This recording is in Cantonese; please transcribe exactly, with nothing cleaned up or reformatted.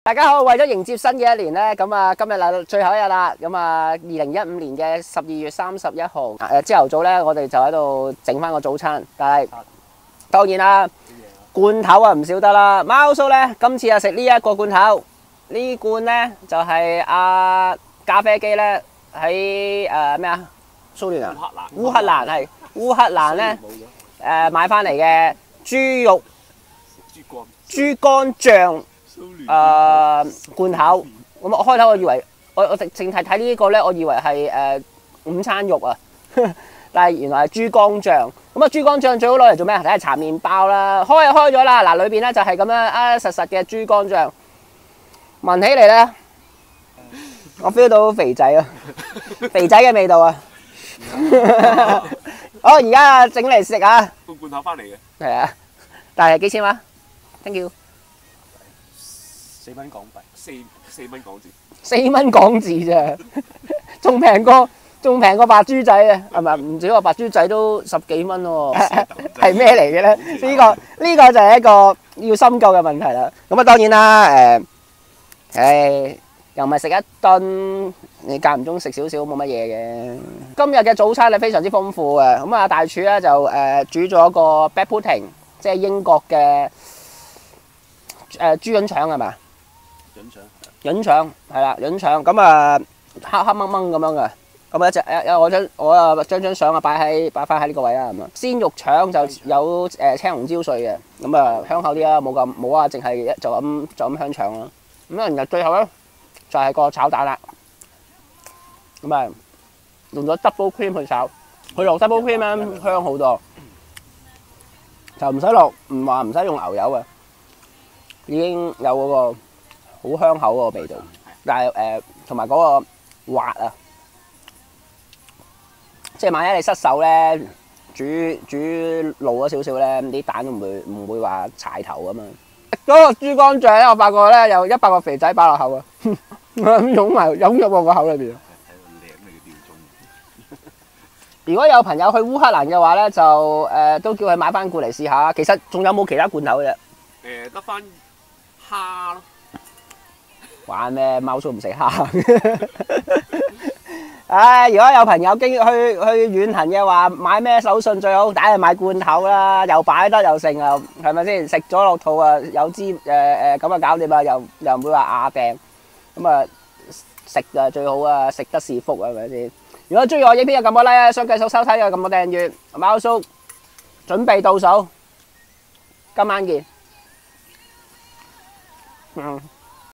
大家好，為咗迎接新嘅一年咧，咁啊今日嚟最後一日啦，咁啊二零一五年嘅十二月三十一號，誒朝頭早咧，我哋就喺度整翻個早餐，但係當然啦，罐頭啊唔少得啦。貓叔咧今次啊食呢一個罐頭，呢罐咧就係阿咖啡機咧喺誒咩啊？蘇聯啊？烏克蘭係烏克蘭咧誒買翻嚟嘅豬肉豬肝醬。誒、呃、罐頭，咁我開頭我以為我我淨淨係睇呢個咧，我以為係誒、呃、午餐肉啊，但係原來係豬肝醬。咁啊豬肝醬最好攞嚟做咩？梗係搽麵包啦。開就開咗啦，嗱裏邊咧就係咁樣啊實實嘅豬肝醬，聞起嚟咧，我 feel 到肥仔啊，肥仔嘅味道啊。好，而家整嚟食啊！ 個罐頭翻嚟嘅， 係啊，但係幾錢話 ？Thank you。 四蚊港幣，四四蚊港紙， 四蚊港紙咋，仲平過仲平過白豬仔啊，係咪？唔止話白豬仔都十幾蚊喎，係咩嚟嘅咧？呢、這個呢、這個就係一個要深究嘅問題啦。咁啊當然啦，誒、呃，誒又唔係食一頓，你間唔中食少少冇乜嘢嘅。今日嘅早餐係非常之豐富嘅，咁啊大廚咧就誒、呃、煮咗個 Black Pudding， 即係英國嘅誒豬潤腸係咪？ 潤腸， 潤腸係啦，潤腸咁啊黑黑掹掹咁樣嘅，咁啊一隻誒我將我啊將張相啊擺喺擺翻喺呢個位啦，咁啊鮮肉腸就有誒青紅椒碎嘅，咁啊香口啲啦，冇咁冇啊，淨係就咁就咁香腸啦。咁啊然後最後咧就係個炒蛋啦，咁啊用咗 double cream 去炒，佢落 double cream 咧香好多，就唔使落唔話唔使用牛油嘅，已經有嗰個好香口嗰個味道，但係誒同埋嗰個滑啊，即係萬一你失手咧，煮煮老咗少少咧，啲蛋都唔會唔會話柴頭咁嘛。嗰個豬肝醬咧，我發覺咧有一百個肥仔擺落口啊，咁湧埋湧入我個口裏邊。如果有朋友去烏克蘭嘅話咧，就誒、呃、都叫佢買翻罐嚟試下。其實仲有冇其他罐頭嘅啫？ 誒得翻蝦咯。 玩咩？貓叔唔食蝦。唉，如果有朋友經去去遠行嘅話，買咩手信最好？梗係買罐頭啦，又擺得又剩啊，係咪先？食咗落肚啊，有支誒誒咁啊搞掂啊，又又唔會話亞病。咁啊食啊最好啊，食得是福啊，係咪先？如果中意我影片就撳個 like 啊，想繼續收睇嘅撳個訂閱。貓叔準備倒數，今晚見。嗯。